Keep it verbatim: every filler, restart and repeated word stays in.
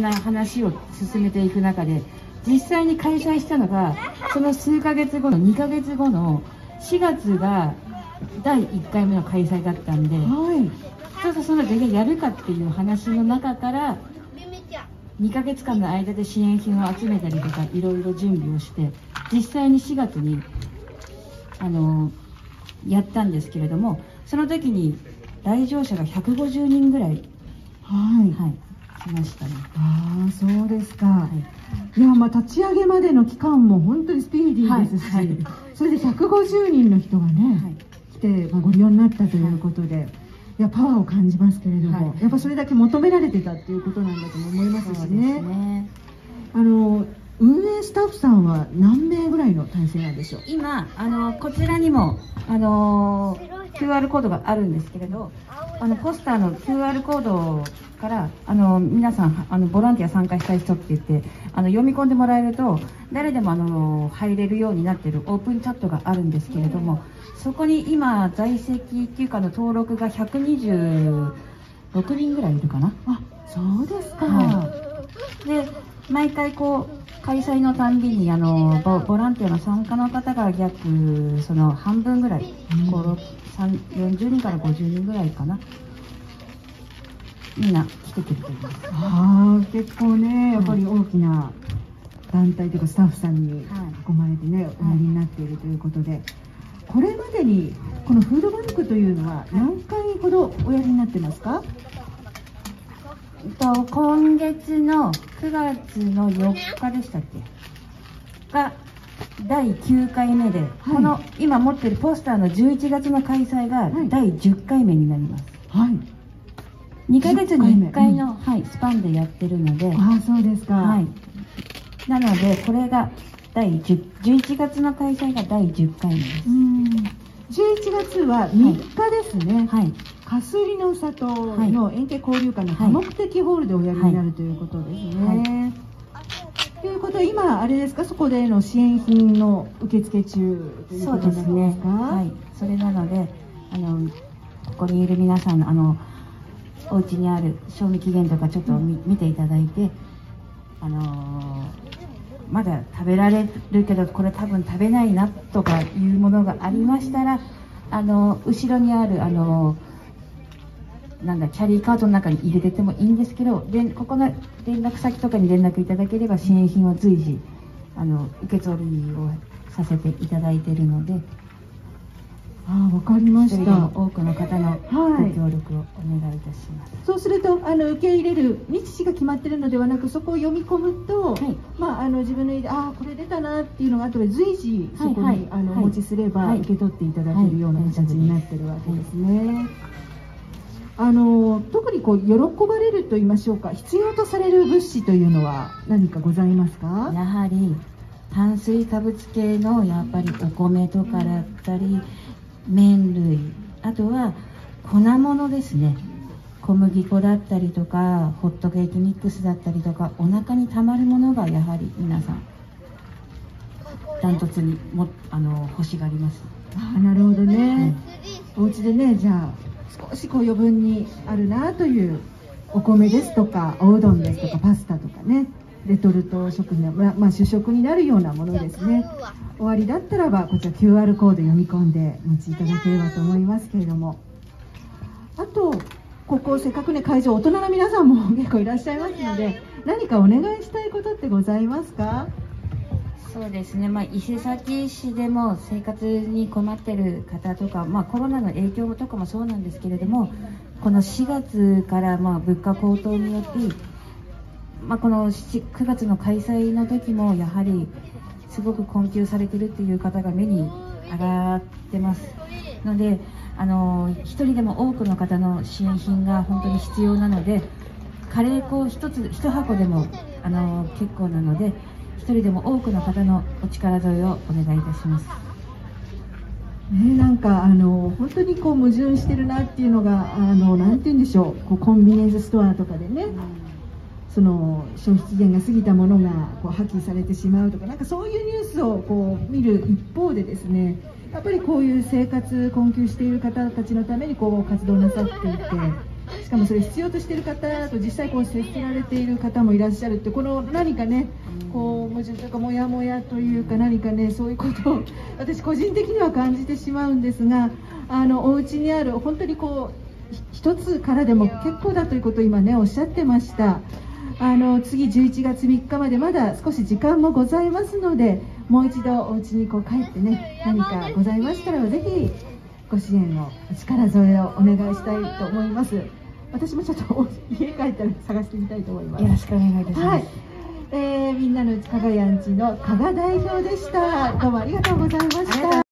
な話を進めていく中で、実際に開催したのがその数ヶ月後のにかげつごのしがつがだいいっかいめの開催だったんで、はい、そうそう、その全然やるかっていう話の中からにかげつかんの間で支援品を集めたりとかいろいろ準備をして、実際にしがつにあのやったんですけれども、その時に来場者がひゃくごじゅうにんぐらい、はいはい、来ましたね。 ああ、そうですか。はい、いや、まあ立ち上げまでの期間も本当にスピーディーですし、はいはい、それでひゃくごじゅうにんの人がね、はい、来て、まあ、ご利用になったということで、はい、いやパワーを感じますけれども、はい、やっぱそれだけ求められてたっていうことなんだと思いますしね。ね、あの運営スタッフさんは何名ぐらいの体制なんでしょう。 今あのこちらにもあの キューアール コードがあるんですけれど、あのポスターの キューアール コードからあの皆さんあのボランティア参加したい人って言ってあの読み込んでもらえると誰でもあの入れるようになっているオープンチャットがあるんですけれども、そこに今在籍っていうかの登録がひゃくにじゅうろくにんぐらいいるかな。 あ、そうですか。 はい、で毎回こう開催のたんびにあの ボ, ボランティアの参加の方が約その半分ぐらい、うん、よんじゅうにんからごじゅうにんぐらいかな、みんな来てくれています。 ああ、結構ね、やっぱり大きな団体というかスタッフさんに囲まれてね、はい、おやりになっているということで、これまでにこのフードバンクというのは何回ほどおやりになってますか？ と今月のくがつのよっかでしたっけがだいきゅうかいめで、はい、この今持っているポスターのじゅういちがつの開催がだいじゅっかいめになります。はい、にかげつにいっかいの、うん、はい、スパンでやってるので。 ああ、そうですか。はい、 なのでこれがだいじゅう、じゅういちがつの開催がだいじゅっかいめです。うん、 じゅういちがつはみっかですね。はい、かすりの里の円形交流館の多目的ホールでおやりになるということですね。はいはい、ということは今あれですか、そこでの支援品の受付中ということですね。 はい、それなのであのここにいる皆さんのあのお家にある賞味期限とかちょっと 見,、うん、見ていただいて、あのー、まだ食べられるけどこれ多分食べないなとかいうものがありましたら、あの後ろにあるあのなんだキャリーカートの中に入れててもいいんですけど、でここの連絡先とかに連絡いただければ支援品は随時あの受け取りをさせていただいているので。 ああ、わかりました。 多くの方のご協力をお願いいたします。はい、 そうするとあの受け入れる日時が決まっているのではなく、そこを読み込むと、はい、まああの自分の家でああこれ出たなっていうのが後で随時そこに、はいはい、あのお持ちすれば受け取っていただけるような形になってるわけですね。あの特にこう喜ばれると言いましょうか、必要とされる物資というのは何かございますか？ やはり炭水化物系のやっぱりお米とかだったり、麺類、あとは粉物ですね。小麦粉だったりとかホットケーキミックスだったりとか、お腹にたまるものがやはり皆さんダントツにもあの欲しがります。 ああ、なるほどね。うん、お家でね、じゃあ少しこう余分にあるなというお米ですとかおうどんですとかパスタとかね、レトルト食品、まあ、まあ主食になるようなものですね。終わりだったらばこちら キューアール コード読み込んでお持ちいただければと思いますけれども、あとここせっかくね会場大人の皆さんも結構いらっしゃいますので、何かお願いしたいことってございますか？ そうですね、まあ、伊勢崎市でも生活に困っている方とか、まあ、コロナの影響とかもそうなんですけれども、このしがつからまあ物価高騰によって、まあ、このくがつの開催の時もやはりすごく困窮されているという方が目に上がってますので、あの一人でも多くの方の支援品が本当に必要なので、カレー粉一つ一箱でもあの結構なので、一人でも多くの方のお力添えをお願いいたします。 ね、なんかあの本当にこう矛盾してるなっていうのが、あのなんて言うんでしょう、こうコンビニエンスストアとかでね、うん、その消費期限が過ぎたものがこう破棄されてしまうとか、なんかそういうニュースをこう見る一方でですね、やっぱりこういう生活困窮している方たちのためにこう活動なさっていて、しかもそれ必要としている方と実際こう接せられている方もいらっしゃるって、この何かねこう矛盾とかモヤモヤというか、何かねそういうことを私個人的には感じてしまうんですが、あのお家にある本当にこう一つからでも結構だということを今ねおっしゃってました。あの次じゅういちがつみっかまでまだ少し時間もございますので、もう一度お家にこう帰ってね、何かございましたらぜひご支援を、お力添えをお願いしたいと思います。私もちょっと家帰ったら探してみたいと思います。 よろしくお願いいたします。 はい、えー、みんなのうち加賀やんちの加賀代表でした。どうもありがとうございました。